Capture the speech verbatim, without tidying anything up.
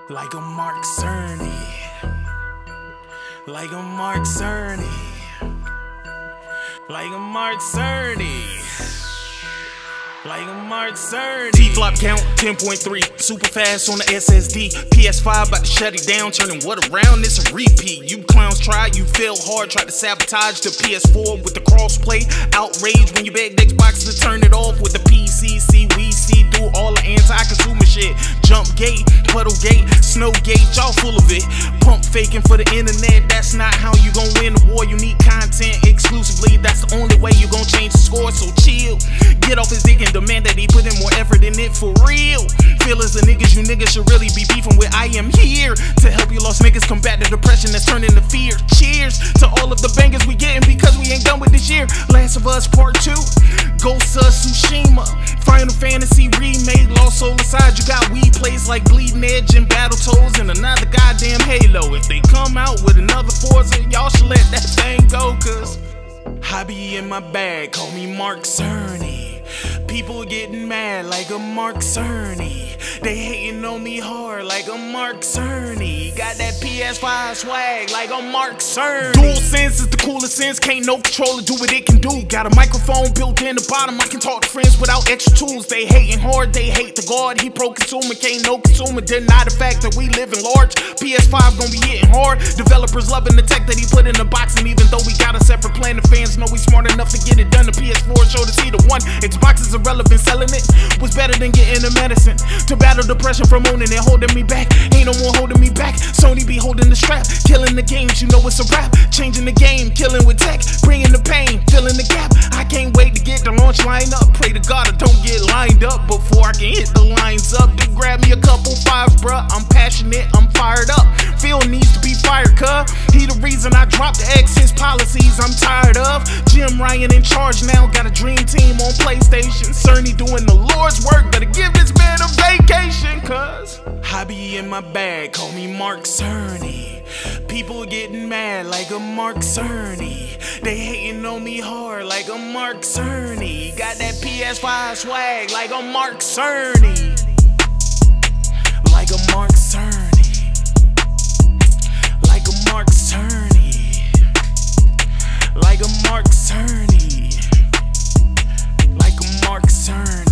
Like a Mark Cerny. Like a Mark Cerny. Like a Mark Cerny. Like a Mark Cerny. T-flop count ten point three, super fast on the S S D. P S five about to shut it down, turning what around, it's a repeat. You clowns tried, you failed hard, tried to sabotage the P S four with the crossplay. Outrage when you begged Xbox to turn it off with the P C. See, we see through all the anti-consumer shit. Jump gate, puddle gate, snow gate, y'all full of it. Pump faking for the internet, that's not how you gon' win the war. You need content exclusively, that's the only way you gon' change the score. So chill, get off his dick and demand that he put in more effort in it for real. Feel as the niggas you niggas should really be beefing with. I am here to help you lost niggas combat the depression that's turning to fear. Cheers to all of the bangers we getting because we ain't done with this year. Last of Us Part two, Ghost of Tsushima, Final Fantasy Remake, Lost Soul Aside. You got weed plays like Bleeding Edge and Battletoads and another goddamn Halo. If they come out with another Forza, y'all should let that thing go, cause I be in my bag, call me Mark Cerny. People getting mad like a Mark Cerny. They hating on me hard like a Mark Cerny. Got that P S five swag like a Mark Cerny. DualSense is the coolest sense, can't no controller do what it can do. Got a microphone built in the bottom, I can talk to friends without extra tools. They hating hard, they hate the God, he pro-consumer, can't no consumer deny the fact that we live in large. P S five gon' be hitting hard, developers loving the tech that he put in the box. And even though we got a separate plan, the fans know we smart enough to get it done. The P S four showed us either one, Xbox is irrelevant, selling it was better than getting the medicine to battle depression from owning it, holding me back. Ain't no more holding me back. Sony be holding the strap, killing the games, you know it's a rap. Changing the game, killing with tech, bringing the pain, filling the gap. I can't wait to get the launch line up. Pray to God I don't get lined up before I can hit the lines up. To grab me a couple fives, bruh. I'm passionate, I'm fired up. Phil needs to be fired, cuz he the reason I dropped the X. His policies I'm tired of. Jim Ryan in charge now, got a dream team on PlayStation. Cerny doing the Lord's work, better give this man a vacation, cuz I be in my bag, call me Mark Cerny. People getting mad like a Mark Cerny. They hating on me hard like a Mark Cerny. Got that P S five swag like a Mark Cerny. Like a Mark Cerny. Like a Mark Cerny. Like a Mark Cerny. Like a Mark Cerny.